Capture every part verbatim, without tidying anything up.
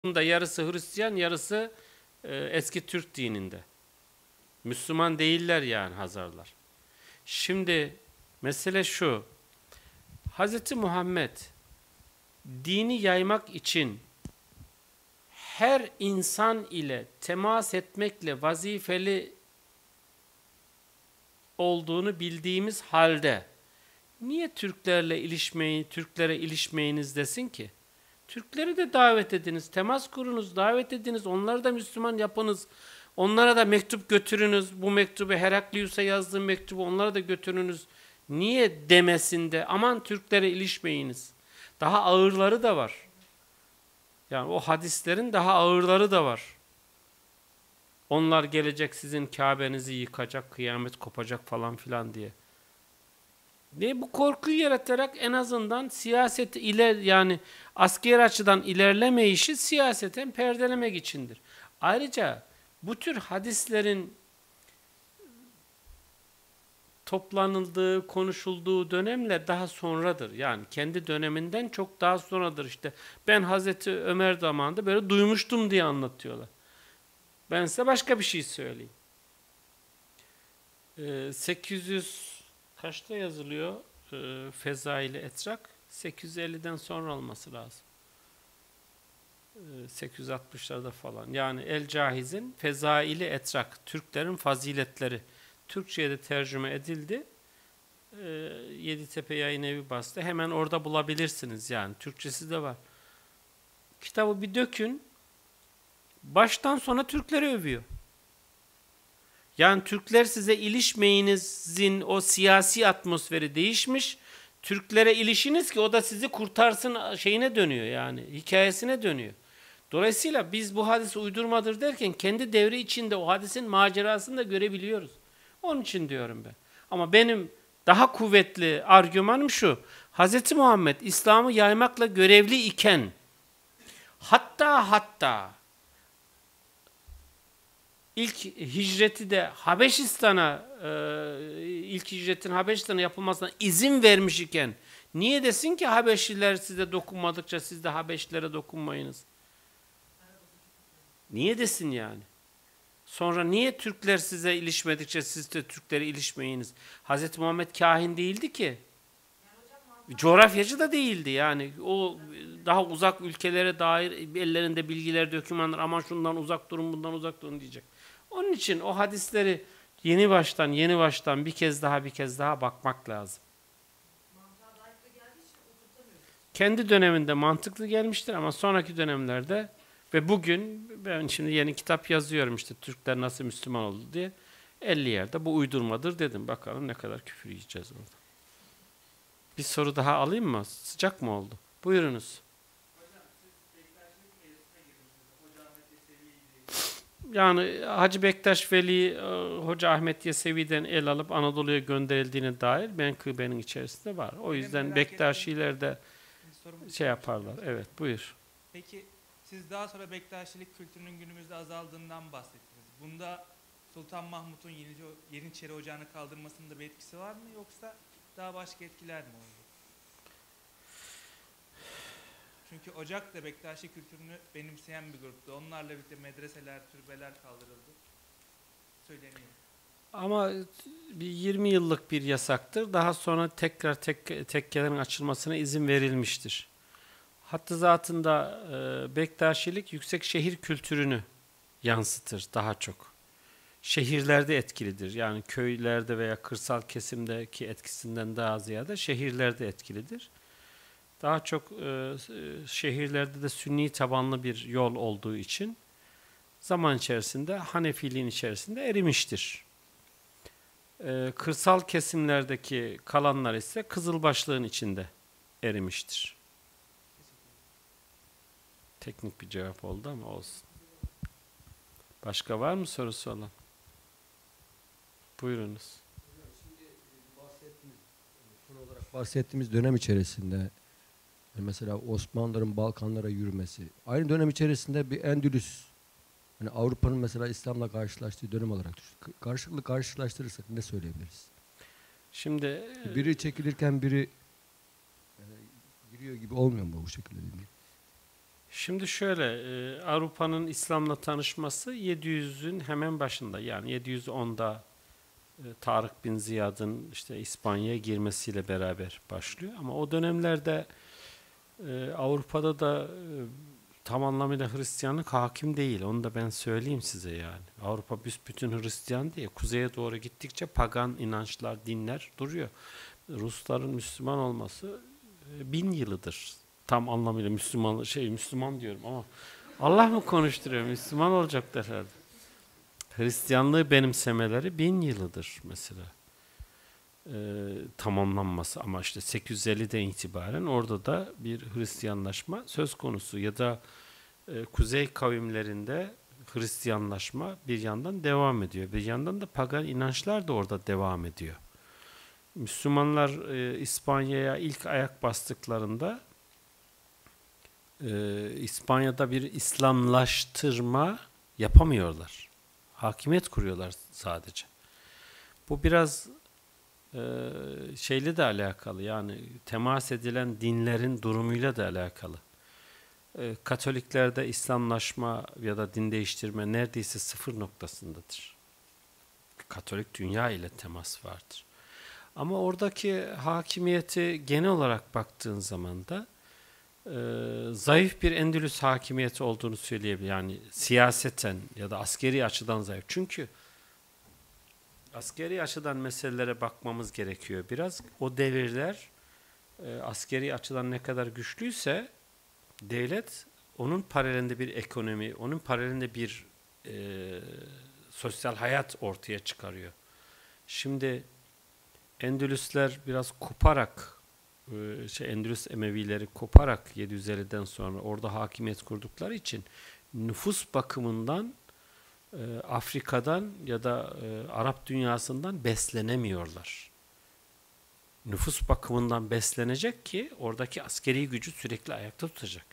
da yarısı Hristiyan, yarısı e, eski Türk dininde. Müslüman değiller yani Hazarlar. Şimdi mesele şu. Hz. Muhammed dini yaymak için her insan ile temas etmekle vazifeli olduğunu bildiğimiz halde niye Türklerle ilişmeyi, Türklere ilişmeyiniz desin ki? Türkleri de davet ediniz, temas kurunuz, davet ediniz, onları da Müslüman yapınız. Onlara da mektup götürünüz. Bu mektubu Heraklius'a yazdığım mektubu onlara da götürünüz. Niye demesinde aman Türklere ilişmeyiniz. Daha ağırları da var. Yani o hadislerin daha ağırları da var. Onlar gelecek sizin Kabe'nizi yıkacak, kıyamet kopacak falan filan diye. Ve bu korkuyu yaratarak en azından siyaseti iler yani askeri açıdan ilerleme işi siyaseten perdelemek içindir. Ayrıca bu tür hadislerin toplanıldığı, konuşulduğu dönemler daha sonradır. Yani kendi döneminden çok daha sonradır işte. Ben Hazreti Ömer zamanında böyle duymuştum diye anlatıyorlar. Ben size başka bir şey söyleyeyim. Ee, sekiz yüz kaçta yazılıyor e, Fezail-i Etrak? sekiz yüz elliden sonra olması lazım. E, sekiz yüz altmışlarda falan. Yani El-Cahiz'in Fezail-i Etrak, Türklerin faziletleri. Türkçe'ye de tercüme edildi. E, Yeditepe Yayın Evi bastı. Hemen orada bulabilirsiniz yani. Türkçesi de var. Kitabı bir dökün. Baştan sona Türkleri övüyor. Yani Türkler size ilişmeyinizin o siyasi atmosferi değişmiş. Türklere ilişiniz ki o da sizi kurtarsın şeyine dönüyor yani. Hikayesine dönüyor. Dolayısıyla biz bu hadis uydurmadır derken kendi devri içinde o hadisin macerasını da görebiliyoruz. Onun için diyorum ben. Ama benim daha kuvvetli argümanım şu. Hz. Muhammed İslam'ı yaymakla görevli iken hatta hatta İlk hicreti de Habeşistan'a, e, ilk hicretin Habeşistan'a yapılmasına izin vermiş iken, niye desin ki Habeşliler size dokunmadıkça siz de Habeşlilere dokunmayınız? Niye desin yani? Sonra niye Türkler size ilişmedikçe siz de Türklere ilişmeyiniz? Hazreti Muhammed kahin değildi ki. Coğrafyacı da değildi yani. O daha uzak ülkelere dair ellerinde bilgiler, dokümanlar, aman şundan uzak durun, bundan uzak durun diyecek. Onun için o hadisleri yeni baştan, yeni baştan bir kez daha, bir kez daha bakmak lazım. Kendi döneminde mantıklı gelmiştir ama sonraki dönemlerde ve bugün ben şimdi yeni kitap yazıyorum işte Türkler nasıl Müslüman oldu diye elli yerde bu uydurmadır dedim. Bakalım ne kadar küfür yiyeceğiz orada. Bir soru daha alayım mı? Sıcak mı oldu? Buyurunuz. Yani Hacı Bektaş Veli Hoca Ahmet Yesevi'den el alıp Anadolu'ya gönderildiğine dair menkıbenin içerisinde var. O yüzden Bektaşiler de şey yaparlar. Evet, buyur. Peki siz daha sonra Bektaşilik kültürünün günümüzde azaldığından bahsettiniz. Bunda Sultan Mahmut'un Yeniçeri Ocağı'nı kaldırmasında bir etkisi var mı yoksa daha başka etkiler mi oldu? Çünkü Ocak da Bektaşi kültürünü benimseyen bir gruptu. Onlarla birlikte medreseler, türbeler kaldırıldı. Söyleniyor. Ama bir yirmi yıllık bir yasaktır. Daha sonra tekrar tek, tekkelerin açılmasına izin verilmiştir. Hatta zatında e, Bektaşilik yüksek şehir kültürünü yansıtır daha çok. Şehirlerde etkilidir. Yani köylerde veya kırsal kesimdeki etkisinden daha ziyade şehirlerde etkilidir. Daha çok e, şehirlerde de sünni tabanlı bir yol olduğu için zaman içerisinde Hanefiliğin içerisinde erimiştir. E, kırsal kesimlerdeki kalanlar ise Kızılbaşlığın içinde erimiştir. Teknik bir cevap oldu ama olsun. Başka var mı sorusu olan? Buyurunuz. Şimdi bahsettiğimiz, son olarak bahsettiğimiz dönem içerisinde mesela Osmanlıların Balkanlara yürümesi, aynı dönem içerisinde bir Endülüs, hani Avrupa'nın mesela İslam'la karşılaştığı dönem olarak düşün. Karşılıklı karşılaştırırsak ne söyleyebiliriz? Şimdi Biri çekilirken biri yani, giriyor gibi olmuyor mu bu şekilde? Değil mi? Şimdi şöyle, e, Avrupa'nın İslam'la tanışması yedi yüzün hemen başında, yani yedi yüz onda e, Tarık bin Ziyad'ın işte İspanya'ya girmesiyle beraber başlıyor. Ama o dönemlerde e, Avrupa'da da e, tam anlamıyla Hristiyanlık hakim değil. Onu da ben söyleyeyim size yani. Avrupa büsbütün Hristiyan değil. Kuzeye doğru gittikçe pagan inançlar, dinler duruyor. Rusların Müslüman olması e, bin yılıdır. Tam anlamıyla Müslüman şey Müslüman diyorum ama Allah mı konuşturuyor? Müslüman olacaklar herhalde. Hristiyanlığı benimsemeleri bin yılıdır mesela. Ee, tamamlanması ama işte sekiz yüz elliden itibaren orada da bir Hristiyanlaşma söz konusu ya da e, kuzey kavimlerinde Hristiyanlaşma bir yandan devam ediyor. Bir yandan da pagan inançlar da orada devam ediyor. Müslümanlar e, İspanya'ya ilk ayak bastıklarında e, İspanya'da bir İslamlaştırma yapamıyorlar. Hakimiyet kuruyorlar sadece. Bu biraz e, şeyle de alakalı, yani temas edilen dinlerin durumuyla da alakalı. E, Katoliklerde İslamlaşma ya da din değiştirme neredeyse sıfır noktasındadır. Katolik dünya ile temas vardır. Ama oradaki hakimiyeti genel olarak baktığın zaman da e, zayıf bir Endülüs hakimiyeti olduğunu söyleyebilirim. Yani siyaseten ya da askeri açıdan zayıf. Çünkü askeri açıdan meselelere bakmamız gerekiyor biraz. O devirler e, askeri açıdan ne kadar güçlüyse devlet onun paralelinde bir ekonomi, onun paralelinde bir e, sosyal hayat ortaya çıkarıyor. Şimdi Endülüsler biraz koparak, e, şey Endülüs Emevileri koparak yedi yüz elliden sonra orada hakimiyet kurdukları için nüfus bakımından e, Afrika'dan ya da e, Arap dünyasından beslenemiyorlar. Nüfus bakımından beslenecek ki oradaki askeri gücü sürekli ayakta tutacak.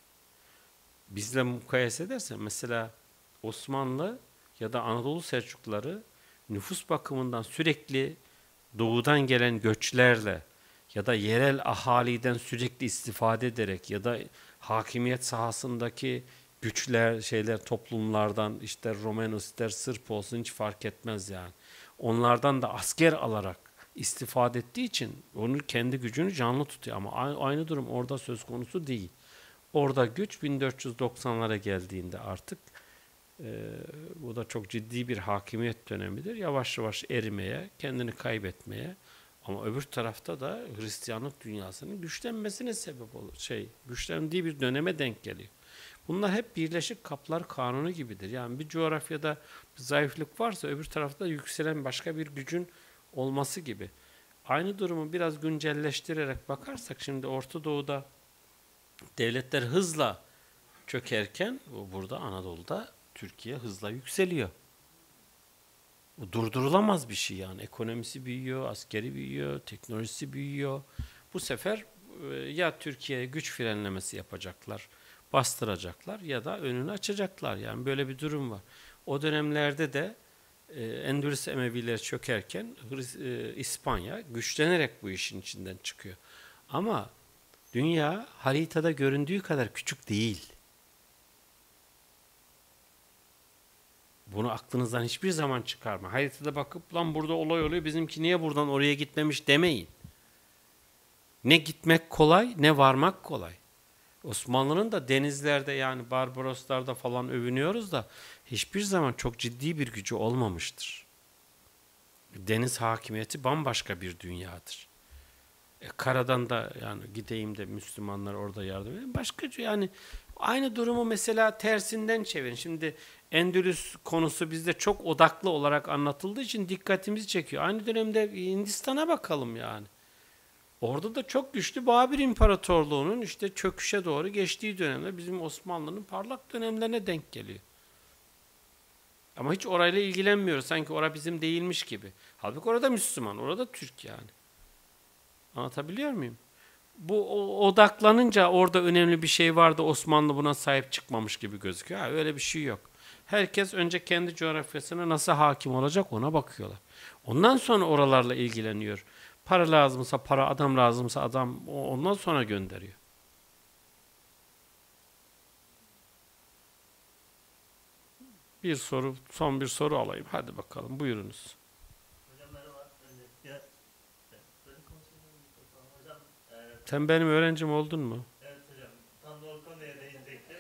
Bizle mukayese edersen mesela Osmanlı ya da Anadolu Selçukluları nüfus bakımından sürekli doğudan gelen göçlerle ya da yerel ahaliden sürekli istifade ederek ya da hakimiyet sahasındaki güçler, şeyler, toplumlardan, ister Romanos ister Sırp olsun hiç fark etmez yani. Onlardan da asker alarak istifade ettiği için onun kendi gücünü canlı tutuyor ama aynı durum orada söz konusu değil. Orada güç bin dört yüz doksanlara geldiğinde artık e, bu da çok ciddi bir hakimiyet dönemidir. Yavaş yavaş erimeye, kendini kaybetmeye, ama öbür tarafta da Hristiyanlık dünyasının güçlenmesine sebep olur. Şey, güçlendiği bir döneme denk geliyor. Bunlar hep Birleşik Kaplar Kanunu gibidir. Yani bir coğrafyada bir zayıflık varsa öbür tarafta yükselen başka bir gücün olması gibi. Aynı durumu biraz güncelleştirerek bakarsak şimdi Orta Doğu'da devletler hızla çökerken burada Anadolu'da Türkiye hızla yükseliyor. Bu durdurulamaz bir şey yani. Ekonomisi büyüyor, askeri büyüyor, teknolojisi büyüyor. Bu sefer ya Türkiye'ye güç frenlemesi yapacaklar, bastıracaklar ya da önünü açacaklar. Yani böyle bir durum var. O dönemlerde de e, Endülüs Emevileri çökerken e, İspanya güçlenerek bu işin içinden çıkıyor. Ama dünya haritada göründüğü kadar küçük değil. Bunu aklınızdan hiçbir zaman çıkarma. Haritada bakıp lan burada olay oluyor, bizimki niye buradan oraya gitmemiş demeyin. Ne gitmek kolay ne varmak kolay. Osmanlı'nın da denizlerde yani Barbaroslarda falan övünüyoruz da hiçbir zaman çok ciddi bir gücü olmamıştır. Deniz hakimiyeti bambaşka bir dünyadır. E, karadan da yani gideyim de Müslümanlar orada yardım edin. Başka yani aynı durumu mesela tersinden çevirin. Şimdi Endülüs konusu bizde çok odaklı olarak anlatıldığı için dikkatimizi çekiyor. Aynı dönemde Hindistan'a bakalım yani. Orada da çok güçlü Babür İmparatorluğu'nun işte çöküşe doğru geçtiği dönemde bizim Osmanlı'nın parlak dönemlerine denk geliyor. Ama hiç orayla ilgilenmiyoruz. Sanki orada bizim değilmiş gibi. Halbuki orada Müslüman, orada Türk yani. Anlatabiliyor muyum? Bu odaklanınca orada önemli bir şey vardı, Osmanlı buna sahip çıkmamış gibi gözüküyor. Ha, öyle bir şey yok. Herkes önce kendi coğrafyasına nasıl hakim olacak ona bakıyorlar. Ondan sonra oralarla ilgileniyor. Para lazımsa para, adam lazımsa adam, ondan sonra gönderiyor. Bir soru, son bir soru alayım. Hadi bakalım, buyurunuz. Hocam merhaba. Ben de- ya- Böyle konuşuyorum mikrofon. Hocam, e, Sen benim öğrencim oldun mu? evet hocam, tam da o konuya değinecektim.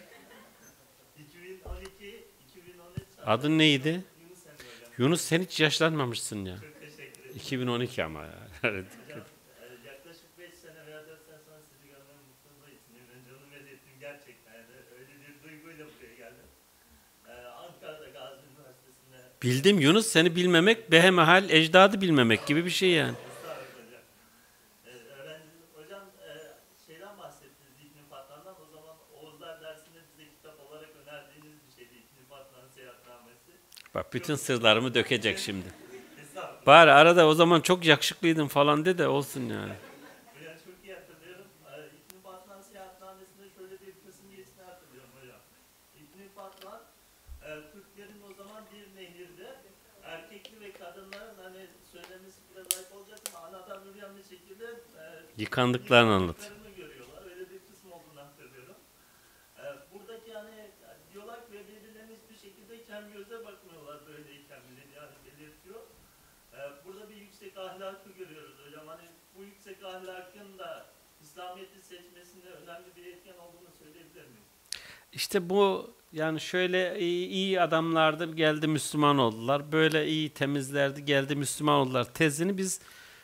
iki bin on iki iki bin on üç Adın neydi? Yunus Emre hocam. Yunus, sen hiç yaşlanmamışsın ya. Çok teşekkür ederim. iki bin on iki ama ya. Evet. Hocam, e, yaklaşık beş sene veya dört sene sonra sizi görmem mutluluğu için önce onu belirttim gerçekten. Yani öyle bir duyguyla buraya geldim. E, Ankara'da Gazi Üniversitesi'nde Bildim Yunus, seni bilmemek behemehal ecdadı bilmemek gibi bir şey yani. Estağfurullah hocam. Ee, öğrenci, hocam e, şeyden bahsettiniz İbn Fatlan'dan. O zaman Oğuzlar dersinde bize kitap olarak önerdiğiniz bir şeydi İbn Fatlan'ın seyahatnamesi. Bak bütün sırlarımı dökecek şimdi. Estağfurullah. Bari arada o zaman çok yakışıklıydın falan de de olsun yani. Hocam çok iyi hatırlıyorum. Ee, İbn Fatlan seyahatnamesinde şöyle bir kısım geçtiğini hatırlıyorum hocam. İbn Fatlan e, Türklerin o zaman bir nehirde erkekli ve kadınların hani söylemesi biraz ayıp olacak ama anadan yürüyen bir şekilde e, Yıkandıklarını anlat. yıkandıklarını görüyorlar. Öyle bir kısım olduğunu hatırlıyorum. E, buradaki hani diyorlar ki ve birbirlerine hiçbir şekilde kem göze bakmıyorlar böyleyken bile yani belirtiyor. E, burada bir yüksek ahlakı görüyoruz hocam. Hani bu yüksek ahlakın da İslamiyet'i seçmesinde önemli bir etken olduğunu söyleyebilir miyim? İşte bu yani şöyle iyi, iyi adamlardı geldi Müslüman oldular. Böyle iyi temizlerdi geldi Müslüman oldular. Tezini biz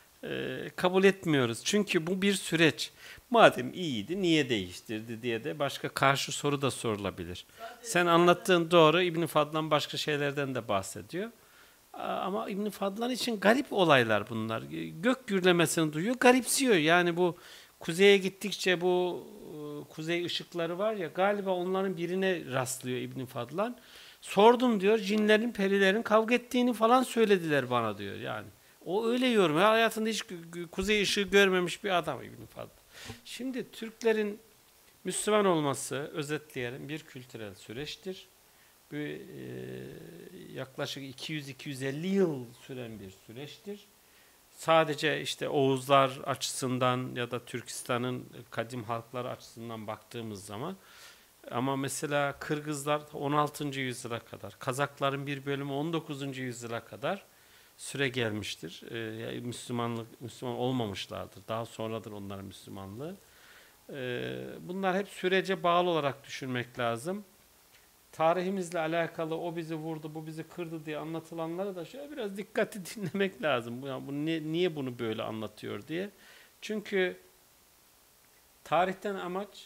e, kabul etmiyoruz. Çünkü bu bir süreç. Madem iyiydi niye değiştirdi diye de başka karşı soru da sorulabilir. Sen anlattığın doğru. İbn Fadlan başka şeylerden de bahsediyor. A- Ama İbn Fadlan için garip olaylar bunlar. Gök gürlemesini duyuyor, garipsiyor. Yani bu kuzeye gittikçe bu e, kuzey ışıkları var ya galiba onların birine rastlıyor İbn Fadlan. Sordum diyor, cinlerin, perilerin kavga ettiğini falan söylediler bana diyor yani. O öyle yorum. Hayatında hiç gü- gü- kuzey ışığı görmemiş bir adam İbn Fadlan. Şimdi Türklerin Müslüman olması, özetleyelim, bir kültürel süreçtir. Bu e, yaklaşık iki yüz iki yüz elli yıl süren bir süreçtir. Sadece işte Oğuzlar açısından ya da Türkistan'ın kadim halkları açısından baktığımız zaman ama mesela Kırgızlar on altıncı yüzyıla kadar, Kazakların bir bölümü on dokuzuncu yüzyıla kadar süre gelmiştir. Ee, Müslümanlık Müslüman olmamışlardır. Daha sonradır onların Müslümanlığı. Ee, bunlar hep sürece bağlı olarak düşünmek lazım. Tarihimizle alakalı o bizi vurdu, bu bizi kırdı diye anlatılanları da şöyle biraz dikkatli dinlemek lazım. Bu, yani bu niye, niye bunu böyle anlatıyor diye. Çünkü tarihten amaç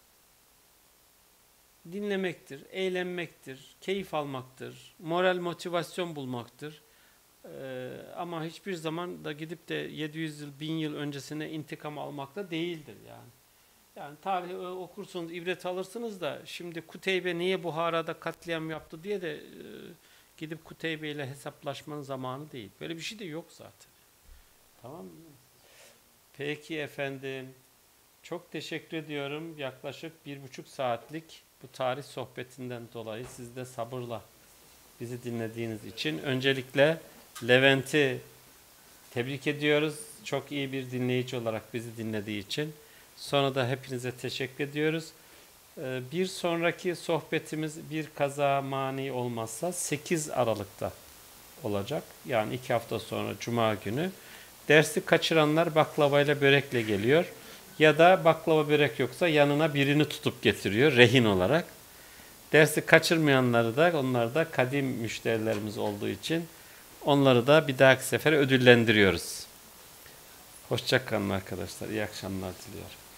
dinlemektir, eğlenmektir, keyif almaktır, moral motivasyon bulmaktır. Ee, ama hiçbir zaman da gidip de yedi yüz yıl, bin yıl öncesine intikam almakta değildir yani. Yani tarih okursunuz, ibret alırsınız da şimdi Kuteybe niye Buhara'da katliam yaptı diye de e, gidip Kuteybe ile hesaplaşmanın zamanı değil. Böyle bir şey de yok zaten. Tamam mı? Peki efendim. Çok teşekkür ediyorum. Yaklaşık bir buçuk saatlik bu tarih sohbetinden dolayı siz de sabırla bizi dinlediğiniz için. Öncelikle Levent'i tebrik ediyoruz. Çok iyi bir dinleyici olarak bizi dinlediği için. Sonra da hepinize teşekkür ediyoruz. Ee, Bir sonraki sohbetimiz bir kaza mani olmazsa sekiz Aralık'ta olacak. Yani iki hafta sonra Cuma günü. Dersi kaçıranlar baklavayla börekle geliyor. Ya da baklava börek yoksa yanına birini tutup getiriyor rehin olarak. Dersi kaçırmayanları da onlar da kadim müşterilerimiz olduğu için onları da bir dahaki sefere ödüllendiriyoruz. Hoşça kalın arkadaşlar. İyi akşamlar diliyorum.